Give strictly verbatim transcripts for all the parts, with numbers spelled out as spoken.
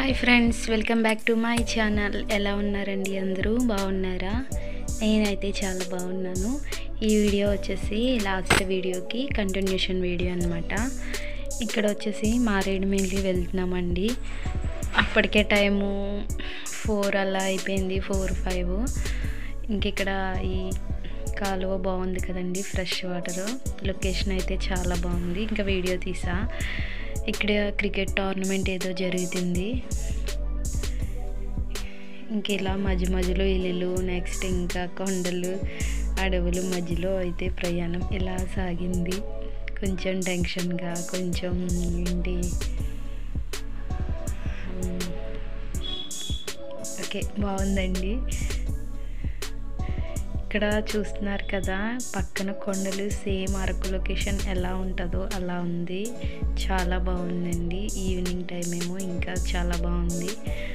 Hi friends, welcome back to my channel. ఎలా ఉన్నారండి? అందరూ బాగున్నారా? నేనైతే చాలా బాగున్నాను. ఈ వీడియో వచ్చేసి లాస్ట్ వీడియోకి కంటిన్యూషన్ వీడియో అనమాట. ఇక్కడ వచ్చేసి మారేడుమిల్లి వెళ్తున్నామండి. అప్పటికే టైము ఫోర్ అలా అయిపోయింది, ఫోర్ ఫైవ్. ఇంక ఇక్కడ ఈ కాలువ బాగుంది కదండి, ఫ్రెష్ వాటర్. లొకేషన్ అయితే చాలా బాగుంది. ఇంకా వీడియో తీసా. ఇక్కడ క్రికెట్ టోర్నమెంట్ ఏదో జరుగుతుంది. ఇంక ఇలా మధ్య మధ్యలో ఇల్లులు, నెక్స్ట్ ఇంకా కొండలు, అడవులు మధ్యలో అయితే ప్రయాణం ఇలా సాగింది. కొంచెం టెన్షన్గా, కొంచెం ఏంటి ఓకే బాగుందండి. ఇక్కడ చూస్తున్నారు కదా, పక్కన కొండలు, సేమ్ అరకు లొకేషన్ ఎలా ఉంటుందో అలా ఉంది. చాలా బాగుందండి. ఈవినింగ్ టైం ఏమో ఇంకా చాలా బాగుంది.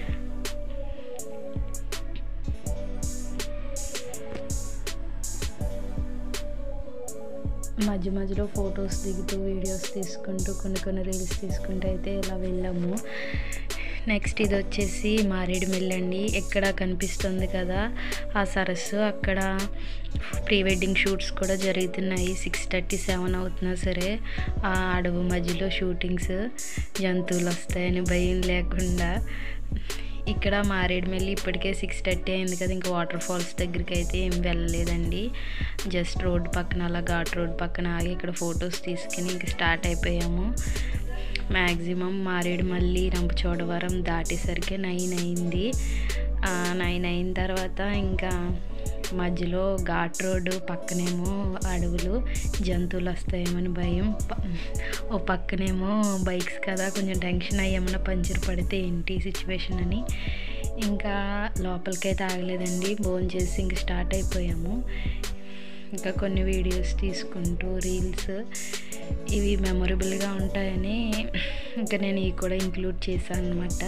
మధ్య మధ్యలో ఫొటోస్ దిగుతూ, వీడియోస్ తీసుకుంటూ, కొన్ని కొన్ని రీల్స్ తీసుకుంటూ అయితే ఇలా వెళ్ళాము. నెక్స్ట్ ఇది వచ్చేసి మారేడుమిల్లి అండి. ఎక్కడ కనిపిస్తుంది కదా ఆ సరస్సు, అక్కడ ప్రీ వెడ్డింగ్ షూట్స్ కూడా జరుగుతున్నాయి. సిక్స్ థర్టీ సెవెన్ అవుతున్నా సరే ఆ అడవు మధ్యలో షూటింగ్స్, జంతువులు వస్తాయని భయం లేకుండా. ఇక్కడ మారేడుమిల్లి ఇప్పటికే సిక్స్ థర్టీ అయింది కదా, ఇంకా వాటర్ ఫాల్స్ దగ్గరికి అయితే ఏం వెళ్ళలేదండి. జస్ట్ రోడ్డు పక్కన అలా ఘాట్ రోడ్ పక్కన ఆగి ఇక్కడ ఫొటోస్ తీసుకుని ఇంక స్టార్ట్ అయిపోయాము. మ్యాక్సిమం మారేడుమిల్లి రంపచోడవరం దాటేసరికి నైన్ అయింది. నైన్ అయిన తర్వాత ఇంకా మధ్యలో ఘాట్ రోడ్డు పక్కనేమో అడవులు, జంతువులు వస్తాయేమని భయం. ఓ పక్కనేమో బైక్స్ కదా, కొంచెం టెన్షన్ అయ్యేమన్నా పంచర్ పడితే ఏంటి సిచ్యువేషన్ అని. ఇంకా లోపలికైతే ఆగలేదండి, భోజనం చేసి ఇంక స్టార్ట్ అయిపోయాము. ఇంకా కొన్ని వీడియోస్ తీసుకుంటూ రీల్స్ ఇవి మెమొరబుల్గా ఉంటాయని ఇంకా నేను ఇవి కూడా ఇంక్లూడ్ చేశాను అనమాట.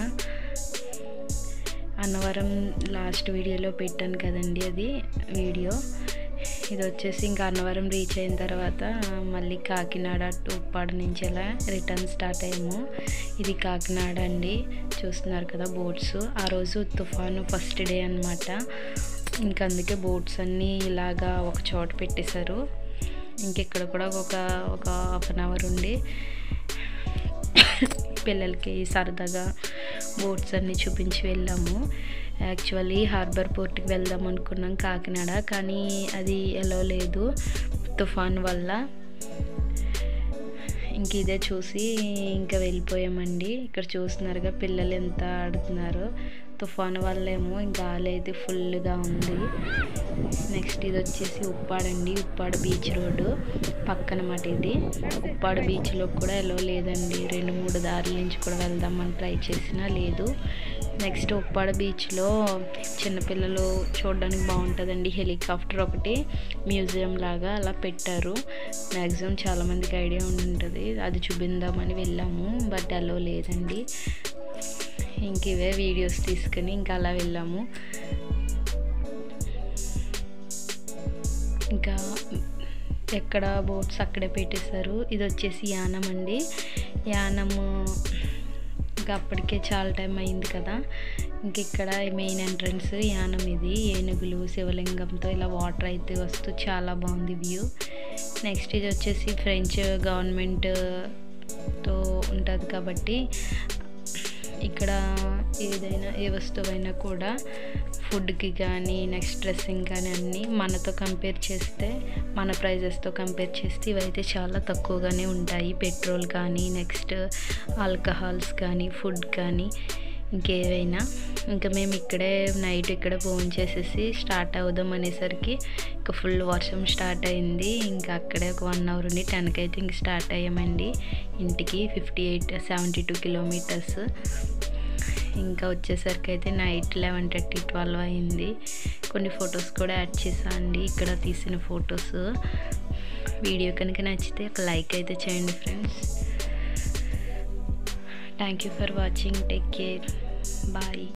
అన్నవరం లాస్ట్ వీడియోలో పెట్టాను కదండి అది వీడియో. ఇది వచ్చేసి ఇంకా అన్నవరం రీచ్ అయిన తర్వాత మళ్ళీ కాకినాడ టు ఉప్పాడ నుంచి అలా రిటర్న్ స్టార్ట్ అయ్యాము. ఇది కాకినాడ అండి, చూస్తున్నారు కదా బోట్స్. ఆ రోజు తుఫాను ఫస్ట్ డే అనమాట. ఇంక అందుకే బోట్స్ అన్నీ ఇలాగా ఒక చోట పెట్టేశారు. ఇంకెక్కడ కూడా ఒక ఒక హాఫ్ అన్ అవర్ ఉండి పిల్లలకి సరదాగా బోట్స్ అన్నీ చూపించి వెళ్ళాము. యాక్చువల్లీ హార్బర్ పోర్ట్కి వెళ్దాం అనుకున్నాం కాకినాడ, కానీ అది ఎలా లేదు తుఫాన్ వల్ల. ఇంక ఇదే చూసి ఇంకా వెళ్ళిపోయామండి. ఇక్కడ చూస్తున్నారుగా పిల్లలు ఎంత ఆడుతున్నారో. తుఫాను వల్ల ఏమో ఇంకా గాలి అయితే ఫుల్గా ఉంది. నెక్స్ట్ ఇది వచ్చేసి ఉప్పాడండి, ఉప్పాడ బీచ్ రోడ్డు పక్కనమాట ఇది. ఉప్పాడ బీచ్లో కూడా ఎలా లేదండి, రెండు మూడు దారుల నుంచి కూడా వెళ్దామని ట్రై చేసినా లేదు. నెక్స్ట్ ఉప్పాడ బీచ్లో చిన్నపిల్లలు చూడడానికి బాగుంటుందండి. హెలికాప్టర్ ఒకటి మ్యూజియం లాగా అలా పెట్టారు. మ్యాక్సిమం చాలామందికి ఐడియా ఉంటుంది, అది చూపిందామని వెళ్ళాము, బట్ అలా లేదండి. ఇంక ఇవే వీడియోస్ తీసుకుని ఇంకా అలా వెళ్ళాము. ఇంకా ఎక్కడ బోట్స్ అక్కడే పెట్టేశారు. ఇది వచ్చేసి యానం అండి. యానము ఇంకా అప్పటికే చాలా టైం అయింది కదా. ఇంక ఇక్కడ మెయిన్ ఎంట్రన్స్ యానం. ఇది ఏనుగులు, శివలింగంతో ఇలా వాటర్ అయితే వస్తూ చాలా బాగుంది వ్యూ. నెక్స్ట్ ఇది వచ్చేసి ఫ్రెంచ్ గవర్నమెంట్తో ఉంటుంది కాబట్టి ఇక్కడ ఏదైనా ఏ వస్తువైనా కూడా ఫుడ్కి కానీ నెక్స్ట్ డ్రెస్సింగ్ కానీ అన్నీ మనతో కంపేర్ చేస్తే, మన ప్రైజెస్తో కంపేర్ చేస్తే ఇవైతే చాలా తక్కువగానే ఉంటాయి. పెట్రోల్ కానీ నెక్స్ట్ ఆల్కహాల్స్ కానీ ఫుడ్ కానీ ఇంకేవైనా. ఇంకా మేము ఇక్కడే నైట్ ఇక్కడ భోజనం చేసేసి స్టార్ట్ అవుదాం అనేసరికి ఇంకా ఫుల్ వర్షం స్టార్ట్ అయింది. ఇంకా అక్కడే ఒక వన్ అవర్ ఉండి టెన్కి అయితే ఇంక స్టార్ట్ అయ్యామండి ఇంటికి. Fifty eight seventy two kilometres. ఇంకా వచ్చేసరికి అయితే నైట్ లెవెన్ థర్టీ ట్వెల్వ్ అయింది. కొన్ని ఫొటోస్ కూడా యాడ్ చేసా అండి, ఇక్కడ తీసిన ఫొటోస్. వీడియో కనుక నచ్చితే ఒక లైక్ అయితే చేయండి friends. Thank you for watching. Take care. Bye.